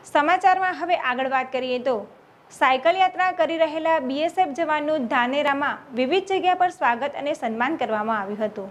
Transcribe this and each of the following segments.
સમાચારમાં હવે આગળ વાત કરીએ તો સાયકલ યાત્રા કરી રહેલા બીએસએફ જવાનનું ધાનેરામાં વિવિધ જગ્યા પર સ્વાગત અને સન્માન કરવામાં આવ્યું હતું।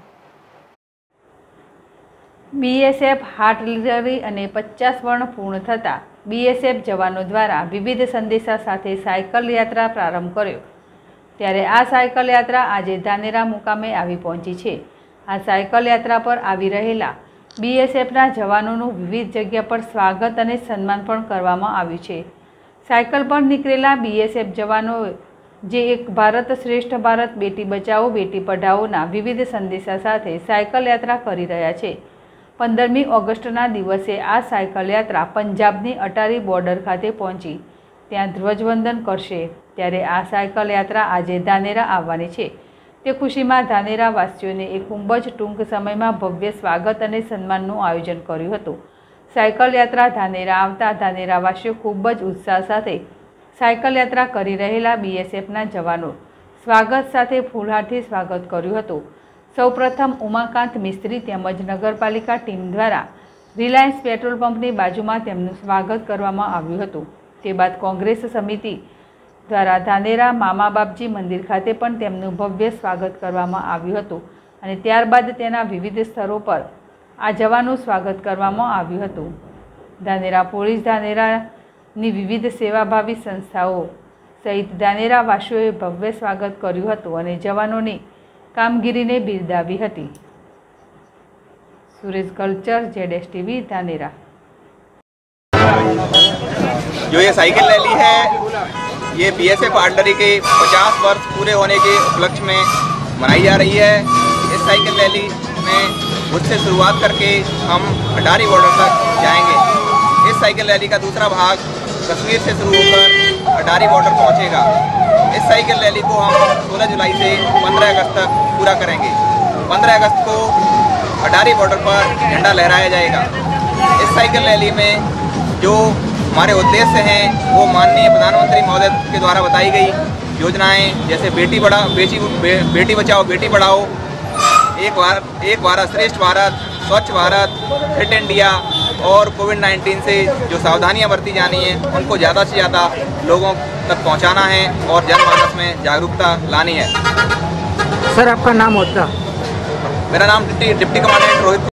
બીએસએફ હાર્ટલરી અને 50 વર્ષ પૂર્ણ થતા બીએસએફ જવાનો દ્વારા વિવિધ સંદેશા સાથે સાયકલ યાત્રા પ્રારંભ કર્યો, ત્યારે આ સાયકલ યાત્રા આજે ધાનેરા મુકામે આવી પહોંચી છે। આ સાયકલ યાત્રા પર આવી રહેલા બીએસએફના જવાનોનું વિવિધ જગ્યા પર સ્વાગત અને સન્માન પણ કરવામાં આવ્યું છે। સાયકલ પર નીકળેલા બીએસએફ જવાનોએ જે એક ભારત શ્રેષ્ઠ ભારત, બેટી બચાવો બેટી પઢાઓના વિવિધ સંદેશા સાથે સાયકલ યાત્રા કરી રહ્યા છે। 15મી ઓગસ્ટના દિવસે આ સાયકલ યાત્રા પંજાબની અટારી બોર્ડર ખાતે પહોંચી ત્યાં ધ્વજવંદન કરશે, ત્યારે આ સાયકલ યાત્રા આજે ધાનેરા આવવાની છે। તે ખુશીમાં ધાનેરા વાસીઓને એક ખૂબ જ ટૂંક સમયમાં ભવ્ય સ્વાગત અને સન્માનનું આયોજન કર્યું હતું। સાયકલ યાત્રા ધાનેરા આવતા ધાનેરાવાસીઓ ખૂબ જ ઉત્સાહ સાથે સાયકલ યાત્રા કરી રહેલા બીએસએફના જવાનો સ્વાગત સાથે ફૂલહારથી સ્વાગત કર્યું હતું। સૌપ્રથમ ઉમાકાંત મિસ્ત્રી તેમજ નગરપાલિકા ટીમ દ્વારા રિલાયન્સ પેટ્રોલ પંપની બાજુમાં તેમનું સ્વાગત કરવામાં આવ્યું હતું। તે બાદ કોંગ્રેસ સમિતિ દ્વારા ધાનેરા મામા બાપજી મંદિર ખાતે પણ તેમનું ભવ્ય સ્વાગત કરવામાં આવ્યું હતું અને ત્યારબાદ તેના વિવિધ સ્તરો પર આ જવાનું સ્વાગત કરવામાં આવ્યું હતું। ધાનેરા પોલીસ, ધાનેરાની વિવિધ સેવાભાવી સંસ્થાઓ સહિત ધાનેરાવાસીઓએ ભવ્ય સ્વાગત કર્યું હતું અને જવાનોની કામગીરીને બિરદાવી હતી। સુરેશ કલ્ચર, ZS TV, धानेरा। जो ये साइकिल रैली है ये बीएसएफ आर्टिलरी के 50 वर्ष पूरे होने के उपलक्ष्य में मनाई जा रही है। इस साइकिल रैली में उससे शुरुआत करके हम अटारी बॉर्डर तक जाएंगे। इस साइकिल रैली का दूसरा भाग कश्मीर से शुरू होकर अटारी बॉर्डर पहुंचेगा। इस साइकिल रैली को हम 16 जुलाई से 15 अगस्त तक पूरा करेंगे। 15 अगस्त को अटारी बॉर्डर पर झंडा लहराया जाएगा। इस साइकिल रैली में जो हमारे उद्देश्य हैं वो माननीय प्रधानमंत्री महोदय के द्वारा बताई गई योजनाएं जैसे बेटी बचाओ बेटी पढ़ाओ, एक भारत श्रेष्ठ भारत, स्वच्छ भारत, फिट इंडिया और कोविड-19 से जो सावधानियां बरती जानी है उनको ज़्यादा से ज़्यादा लोगों तक पहुंचाना है और जनमानस में जागरूकता लानी है। सर, आपका नाम होता? मेरा नाम डिप्टी कमांडेंट रोहित।